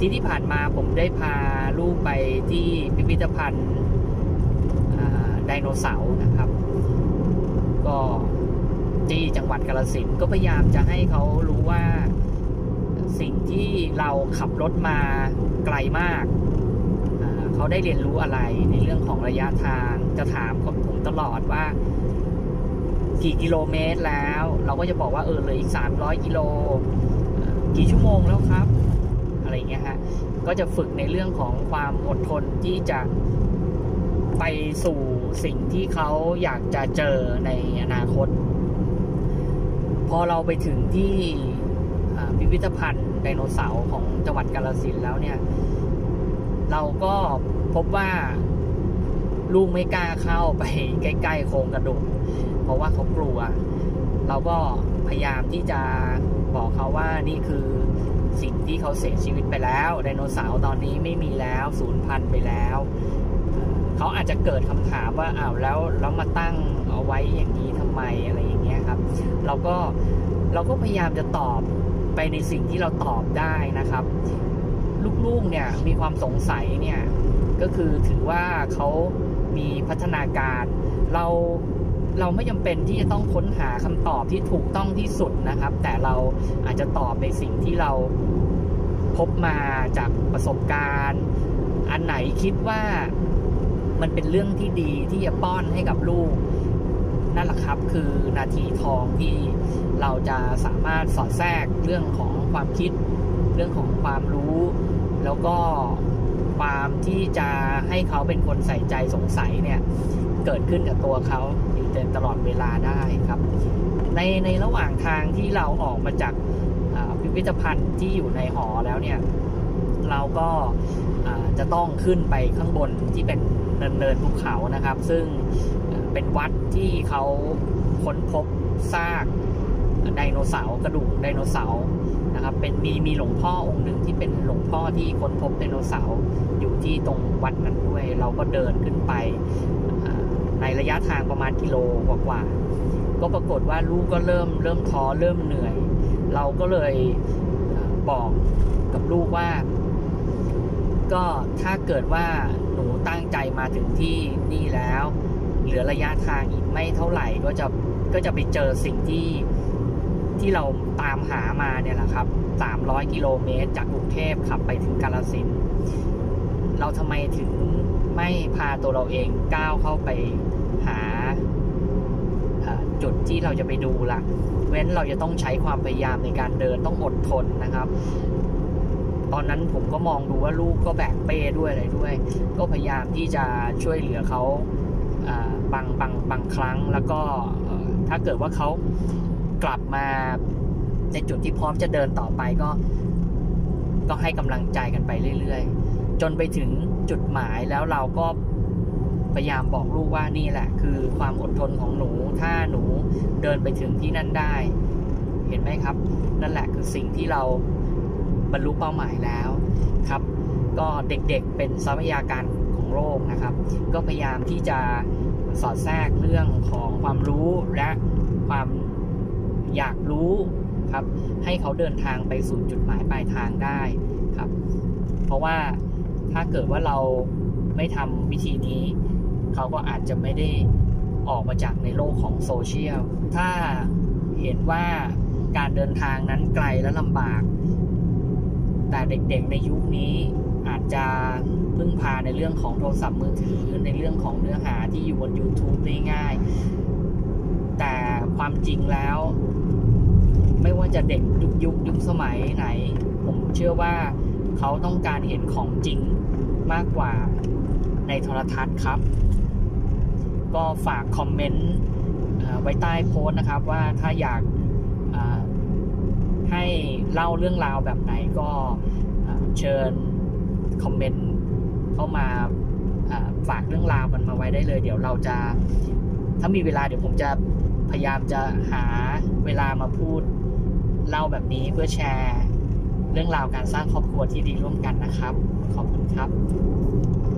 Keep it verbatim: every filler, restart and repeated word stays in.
ที่ที่ผ่านมาผมได้พาลูกไปที่พิพิธภัณฑ์ไดโนเสาร์นะครับก็ที่จังหวัดกาฬสินธุ์ก็พยายามจะให้เขารู้ว่าสิ่งที่เราขับรถมาไกลมากเขาได้เรียนรู้อะไรในเรื่องของระยะทางจะถามผมตลอดว่ากี่กิโลเมตรแล้วเราก็จะบอกว่าเออเลยอีกสามร้อยกิโลกี่ชั่วโมงแล้วครับอะไรเงี้ยฮะก็จะฝึกในเรื่องของความอดทนที่จะไปสู่สิ่งที่เขาอยากจะเจอในอนาคตพอเราไปถึงที่พิพิธภัณฑ์ไดโนเสาร์ของจังหวัดกาฬสินธุ์แล้วเนี่ยเราก็พบว่าลูกไม่กล้าเข้าไปใกล้ๆโครงกระดูกเพราะว่าเขากลัวเราก็พยายามที่จะบอกเขาว่านี่คือสิ่งที่เขาเสียชีวิตไปแล้วไดโนเสาร์ตอนนี้ไม่มีแล้วสูญพันธุ์ไปแล้วเขาอาจจะเกิดคำถามว่าอ้าวแล้วแล้วมาตั้งเอาไว้อย่างนี้ทำไมอะไรอย่างเงี้ยครับเราก็เราก็พยายามจะตอบไปในสิ่งที่เราตอบได้นะครับลูกๆเนี่ยมีความสงสัยเนี่ยก็คือถือว่าเขามีพัฒนาการเราเราไม่จำเป็นที่จะต้องค้นหาคำตอบที่ถูกต้องที่สุดนะครับแต่เราอาจจะตอบในสิ่งที่เราพบมาจากประสบการณ์อันไหนคิดว่ามันเป็นเรื่องที่ดีที่จะป้อนให้กับลูกนั่นแหละครับคือนาทีทองที่เราจะสามารถสอดแทรกเรื่องของความคิดเรื่องของความรู้แล้วก็ความที่จะให้เขาเป็นคนใส่ใจสงสัยเนี่ยเกิดขึ้นกับตัวเขาอยู่ตลอดเวลาได้ครับในในระหว่างทางที่เราออกมาจากพิพิธภัณฑ์ที่อยู่ในหอแล้วเนี่ยเราก็จะต้องขึ้นไปข้างบนที่เป็นเนินเนินภูเขานะครับซึ่งเป็นวัดที่เขาค้นพบซากไดโนเสาร์กระดูกไดโนเสาร์นะครับเป็นมีมีหลวงพ่อองค์หนึ่งที่เป็นหลวงพ่อที่ค้นพบไดโนเสาร์อยู่ที่ตรงวัดนั้นด้วยเราก็เดินขึ้นไปในระยะทางประมาณกิโลกว่าๆก็ปรากฏว่าลูกก็เริ่มเริ่มท้อเริ่มเหนื่อยเราก็เลยบอกกับลูกว่าก็ถ้าเกิดว่าหนูตั้งใจมาถึงที่นี่แล้วเหลือระยะทางอีกไม่เท่าไหร่ก็จะก็จะไปเจอสิ่งที่ที่เราตามหามาเนี่ยแหละครับสามร้อยกิโลเมตรจากกรุงเทพขับไปถึงกาฬสินธุ์เราทำไมถึงไม่พาตัวเราเองก้าวเข้าไปหาจุดที่เราจะไปดูล่ะเว้นเราจะต้องใช้ความพยายามในการเดินต้องอดทนนะครับตอนนั้นผมก็มองดูว่าลูกก็แบกเป้ด้วยอะไรด้วยก็พยายามที่จะช่วยเหลือเขาบางบางบางครั้งแล้วก็ถ้าเกิดว่าเขากลับมาในจุดที่พร้อมจะเดินต่อไปก็ก็ให้กำลังใจกันไปเรื่อยๆจนไปถึงจุดหมายแล้วเราก็พยายามบอกลูกว่านี่แหละคือความอดทนของหนูถ้าหนูเดินไปถึงที่นั่นได้เห็นไหมครับนั่นแหละคือสิ่งที่เราบรรลุเป้าหมายแล้วครับก็เด็กๆเป็นทรัพยากรของโลกนะครับก็พยายามที่จะสอดแทรกเรื่องของความรู้และความอยากรู้ครับให้เขาเดินทางไปสู่จุดหมายปลายทางได้ครับเพราะว่าถ้าเกิดว่าเราไม่ทำวิธีนี้เขาก็อาจจะไม่ได้ออกมาจากในโลกของโซเชียลถ้าเห็นว่าการเดินทางนั้นไกลและลำบากแต่เด็กๆในยุคนี้อาจจะพึ่งพาในเรื่องของโทรศัพท์มือถือในเรื่องของเนื้อหาที่อยู่บน YouTube ได้ง่ายแต่ความจริงแล้วไม่ว่าจะเด็กยุคยุคยุคสมัยไหนผมเชื่อว่าเขาต้องการเห็นของจริงมากกว่าในโทรทัศน์ครับก็ฝากคอมเมนต์ไว้ใต้โพสต์นะครับว่าถ้าอยากให้เล่าเรื่องราวแบบไหนก็เชิญคอมเมนต์เข้ามาฝากเรื่องราวมันมาไว้ได้เลยเดี๋ยวเราจะถ้ามีเวลาเดี๋ยวผมจะพยายามจะหาเวลามาพูดเล่าแบบนี้เพื่อแชร์เรื่องราวการสร้างครอบครัวที่ดีร่วมกันนะครับขอบคุณครับ